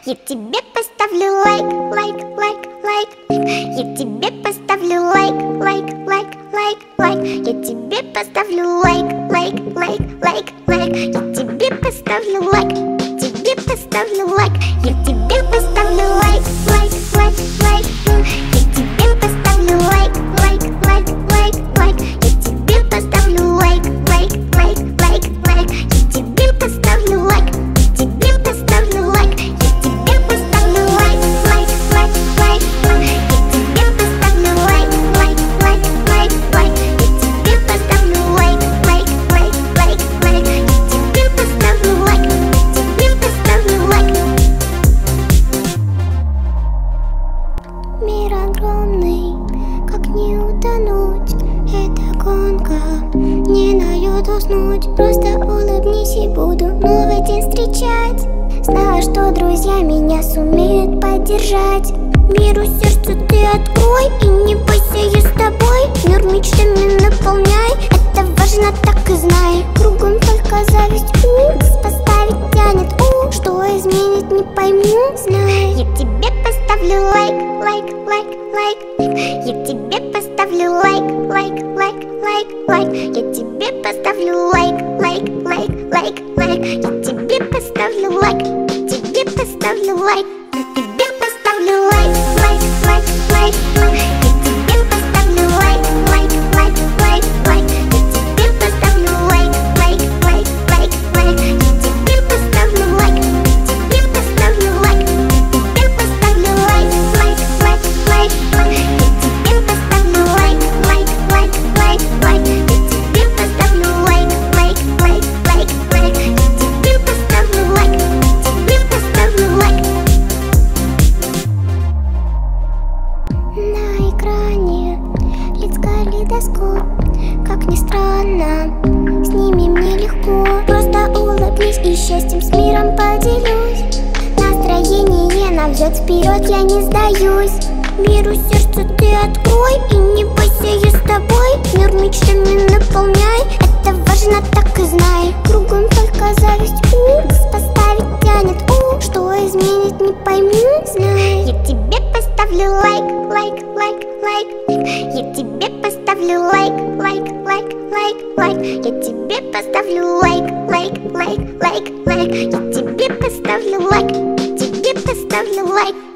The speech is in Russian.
Я тебе поставлю лайк, лайк, лайк, лайк. Я тебе поставлю лайк, лайк, лайк, лайк, лайк. Я тебе поставлю лайк, лайк, лайк, лайк, лайк. Я тебе поставлю лайк, тебе поставлю лайк. Я тебе поставлю лайк, лайк, лайк, лайк. Я тебе поставлю лайк, лайк, лайк, лайк, лайк. Я тебе поставлю лайк, лайк, лайк, лайк, лайк. Я тебе поставлю лайк, тебе поставлю лайк. Я тебе поставлю лайк, лайк, лайк, лайк, лайк. Я тебе поставлю лайк, лайк, лайк, лайк, лайк. Я тебе поставлю лайк, лайк, лайк, лайк, лайк. Я тебе поставлю лайк, тебе поставлю лайк. Мир огромный, как не утонуть? Это гонка, не дает уснуть. Просто улыбнись и буду новый день встречать, зная, что друзья меня сумеют поддержать. Миру сердце ты открой и не бойся, я с тобой. Мир мечтами наполняй, это важно, так и знай. Кругом только зависть, поставить тянет, что изменить не пойму, знай. Я тебе поставлю лайк, лайк, лайк, лайк. Я тебе поставлю лайк, лайк, лайк, лайк, лайк. Я тебе поставлю лайк, лайк, лайк, лайк, лайк. Я тебе поставлю лайк, тебе поставлю лайк. Я тебе поставлю лайк, лайк, лайк, лайк, лайк. Я тебе поставлю лайк, лайк, лайк, лайк, лайк. Я тебе поставлю лайк, лайк, лайк, лайк, лайк. Я тебе поставлю лайк, тебе поставлю лайк. Тебе поставлю лайк, лайк, лайк, лайк, лайк. Я тебе поставлю лайк, лайк, лайк, лайк, лайк. Я тебе поставлю лайк, лайк, лайк, лайк, лайк. Я тебе поставлю лайк, тебе поставлю лайк. На экране лиц калейдоскоп, как ни странно, с ними мне легко. Просто улыбнись и счастьем с миром поделюсь. Настроение наведет вперед, я не сдаюсь. Миру сердце ты открой и не бойся, я с тобой. Мир мечтами наполняй, это важно, так и знай. Кругом только зависть, поставить тянет, что изменить не пойму, знай. Я тебе поставлю лайк, лайк, лайк, лайк. Я тебе поставлю лайк, лайк, лайк, лайк, лайк. Я тебе поставлю лайк, лайк, лайк, лайк, лайк. Я тебе поставлю лайк, тебе поставлю лайк.